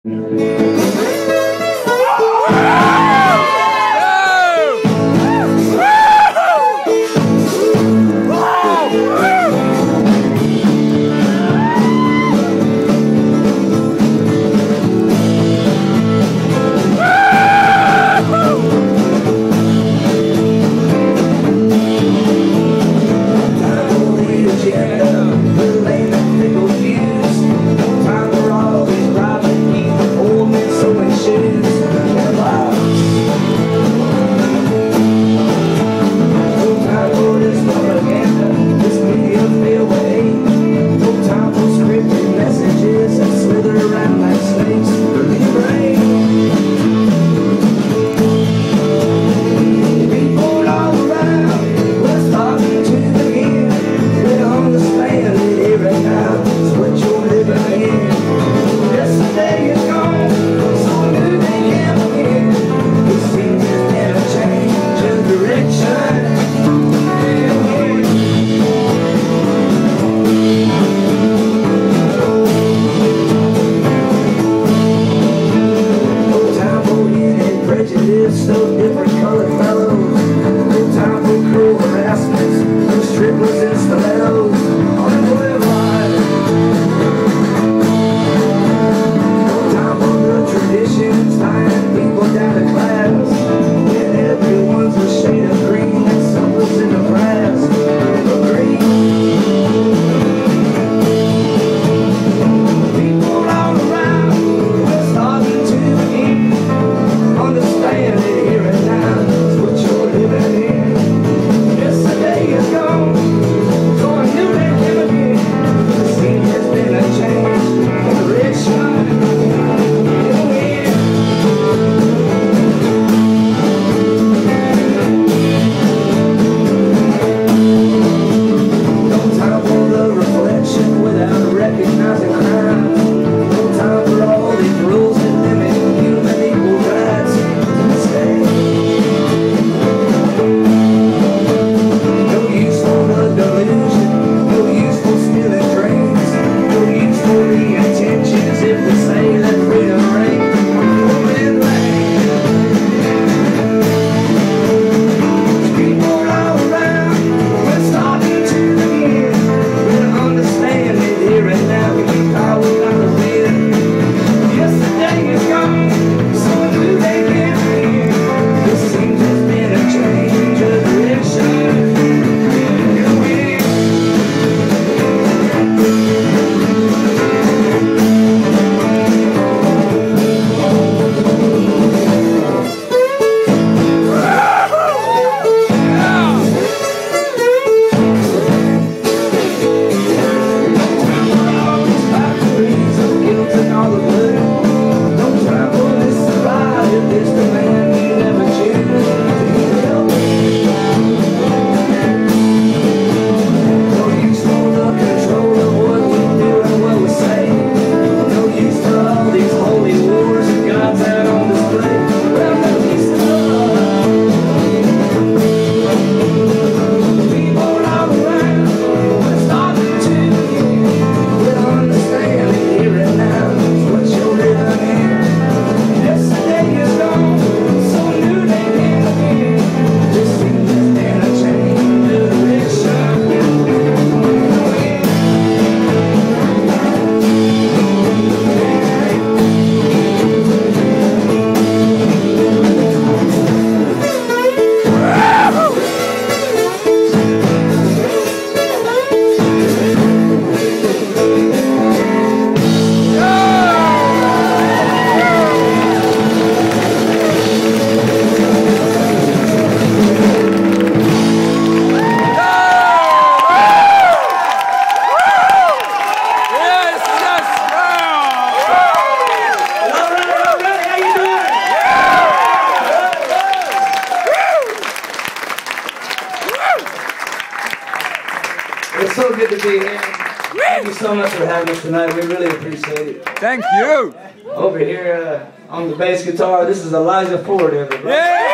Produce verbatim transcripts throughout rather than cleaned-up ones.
It's so good to be here. Thank you so much for having us tonight. We really appreciate it. Thank you. Over here uh, on the bass guitar, this is Elijah Ford, everybody. Yeah!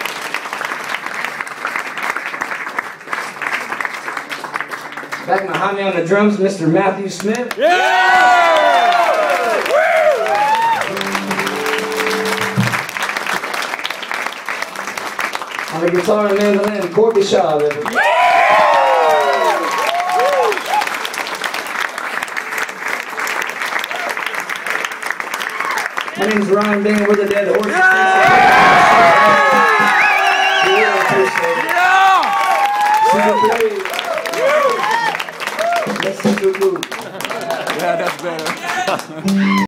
Back behind Behind me on the drums, Mister Matthew Smith. Yeah! On the guitar and mandolin, Corby Shaw, baby. My name's Ryan Bingham. We're the Dead Horses. Yeah! Yeah, that's better.